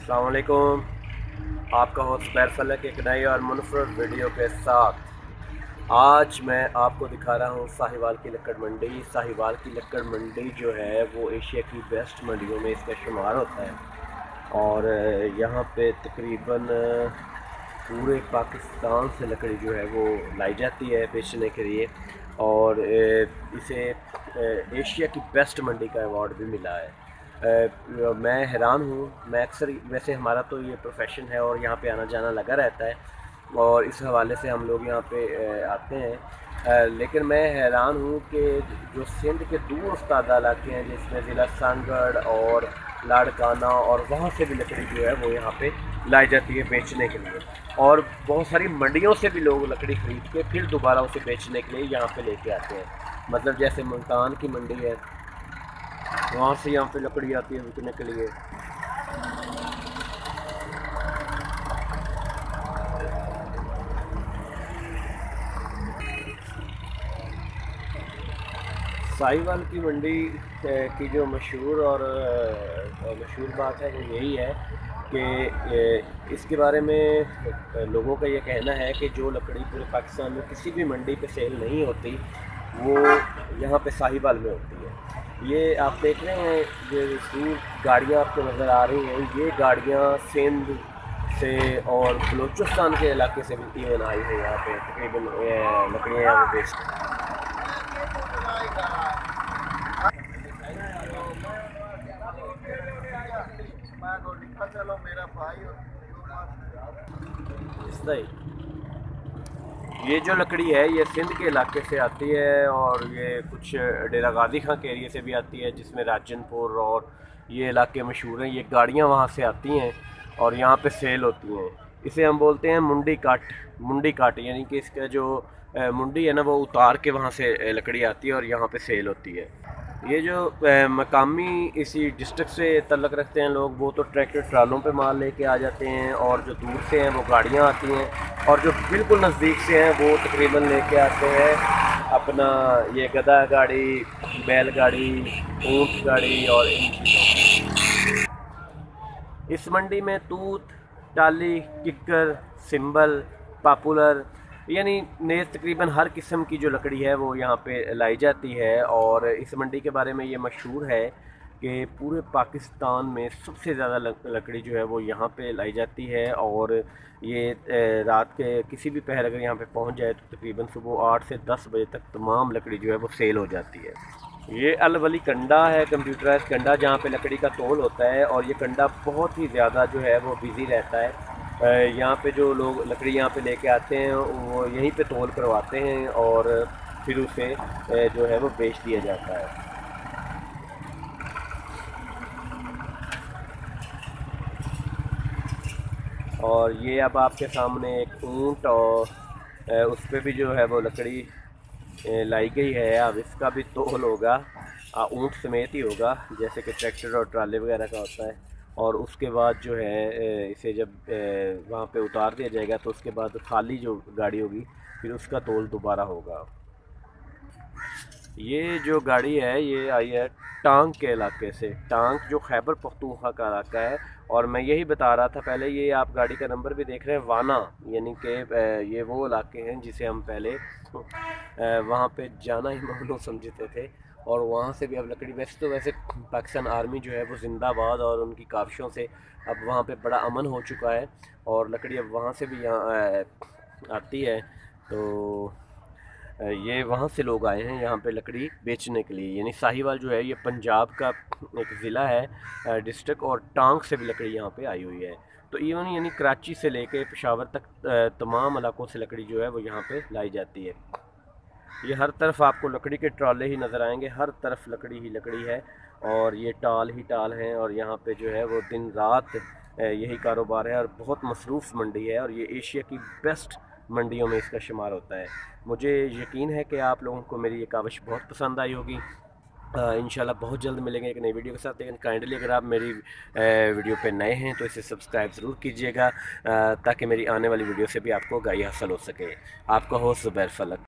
अस्सलाम वालेकुम। आपका होस्ट बैर फलक एक नई और मुनफरद वीडियो के साथ आज मैं आपको दिखा रहा हूँ साहिवाल की लक्कड़ मंडी। साहिवाल की लक्कड़ मंडी जो है वो एशिया की बेस्ट मंडियों में इसका शुमार होता है और यहाँ पे तकरीबन पूरे पाकिस्तान से लकड़ी जो है वो लाई जाती है बेचने के लिए और इसे एशिया की बेस्ट मंडी का अवार्ड भी मिला है। मैं हैरान हूँ। मैं अक्सर वैसे हमारा तो ये प्रोफेशन है और यहाँ पे आना जाना लगा रहता है और इस हवाले से हम लोग यहाँ पे आते हैं, लेकिन मैं हैरान हूँ कि जो सिंध के दूर उस्ताद इलाके हैं जिसमें ज़िला सानगढ़ और लाड़काना और वहाँ से भी लकड़ी जो है वो यहाँ पे लाई जाती है बेचने के लिए और बहुत सारी मंडियों से भी लोग लकड़ी ख़रीद के फिर दोबारा उसे बेचने के लिए यहाँ पे लेके आते हैं। मतलब जैसे मुल्तान की मंडी है, वहाँ से यहाँ पे लकड़ी आती है बिकने के लिए। साहिवाल की मंडी की जो मशहूर और मशहूर बात है वो यही है कि इसके बारे में लोगों का ये कहना है कि जो लकड़ी पूरे पाकिस्तान में किसी भी मंडी पे सेल नहीं होती वो यहाँ पे साहिवाल में होती है। ये आप देख रहे हैं जो दूर गाड़ियाँ आपको नज़र आ रही हैं, ये गाड़ियाँ सिंध से और बलूचिस्तान के इलाके से भी इवन आई हैं यहाँ पे तकरीबन लकड़ियाँ यहाँ पे बेचती। ये जो लकड़ी है ये सिंध के इलाके से आती है और ये कुछ डेरा गाजी खां के एरिए से भी आती है जिसमें राजनपुर और ये इलाके मशहूर हैं। ये गाड़ियाँ वहाँ से आती हैं और यहाँ पे सेल होती हैं। इसे हम बोलते हैं मुंडी काट। मुंडी काट यानी कि इसका जो मुंडी है ना वो उतार के वहाँ से लकड़ी आती है और यहाँ पे सेल होती है। ये जो मकामी इसी डिस्ट्रिक्ट से तल्लक रखते हैं लोग वो तो ट्रैक्टर ट्रालों पे माल लेके आ जाते हैं और जो दूर से हैं वो गाड़ियाँ आती हैं और जो बिल्कुल नज़दीक से हैं वो तकरीबन लेके आते हैं अपना ये गधा गाड़ी, बैलगाड़ी, ऊँट गाड़ी और इन चीज़ों। इस मंडी में तूत, टाली, किक्कर, सिंबल, पॉपुलर यानी नेज़ तकरीबन हर किस्म की जो लकड़ी है वो यहाँ पे लाई जाती है और इस मंडी के बारे में ये मशहूर है कि पूरे पाकिस्तान में सबसे ज़्यादा लकड़ी जो है वो यहाँ पे लाई जाती है और ये रात के किसी भी पहर अगर यहाँ पे पहुँच जाए तो तकरीबन सुबह 8 से 10 बजे तक तमाम लकड़ी जो है वो सेल हो जाती है। ये अलवली कंडा है, कंप्यूटराइज कंडा जहाँ पे लकड़ी का तोल होता है और ये कंडा बहुत ही ज़्यादा जो है वो बिज़ी रहता है। यहाँ पे जो लोग लकड़ी यहाँ पे लेके आते हैं वो यहीं पे तोल करवाते हैं और फिर उसे जो है वो बेच दिया जाता है। और ये अब आपके सामने एक ऊँट और उस पर भी जो है वो लकड़ी लाई गई है। अब इसका भी तोल होगा, ऊँट समेत ही होगा जैसे कि ट्रैक्टर और ट्राले वगैरह का होता है और उसके बाद जो है इसे जब वहाँ पे उतार दिया जाएगा तो उसके बाद खाली जो गाड़ी होगी फिर उसका तोल दोबारा होगा। ये जो गाड़ी है ये आई है टांग के इलाके से। टांग जो खैबर पख्तूनख्वा का इलाका है और मैं यही बता रहा था पहले, ये आप गाड़ी का नंबर भी देख रहे हैं वाना, यानी कि ये वो इलाके हैं जिसे हम पहले वहाँ पे जाना ही मानो समझते थे और वहाँ से भी अब लकड़ी वैसे पाकिस्तान आर्मी जो है वो जिंदाबाद और उनकी काविशों से अब वहाँ पे बड़ा अमन हो चुका है और लकड़ी अब वहाँ से भी यहाँ आती है। तो ये वहाँ से लोग आए हैं यहाँ पे लकड़ी बेचने के लिए। यानी साहिवाल जो है ये पंजाब का एक ज़िला है डिस्ट्रिक्ट और टांग से भी लकड़ी यहाँ पे आई हुई है। तो इवन यानी कराची से लेके पेशावर तक तमाम इलाकों से लकड़ी जो है वो यहाँ पे लाई जाती है। ये हर तरफ आपको लकड़ी के ट्राले ही नज़र आएंगे, हर तरफ लकड़ी ही लकड़ी है और ये टाल ही टाल हैं और यहाँ पे जो है वो दिन रात यही कारोबार है और बहुत मसरूफ़ मंडी है और ये एशिया की बेस्ट मंडियों में इसका शुमार होता है। मुझे यकीन है कि आप लोगों को मेरी ये काविश बहुत पसंद आई होगी। इंशाल्लाह बहुत जल्द मिलेंगे एक नई वीडियो के साथ। लेकिन काइंडली अगर आप मेरी वीडियो पे नए हैं तो इसे सब्सक्राइब ज़रूर कीजिएगा ताकि मेरी आने वाली वीडियो से भी आपको आगाही हासिल हो सके। आपका होस्ट ज़ुबैर फलक।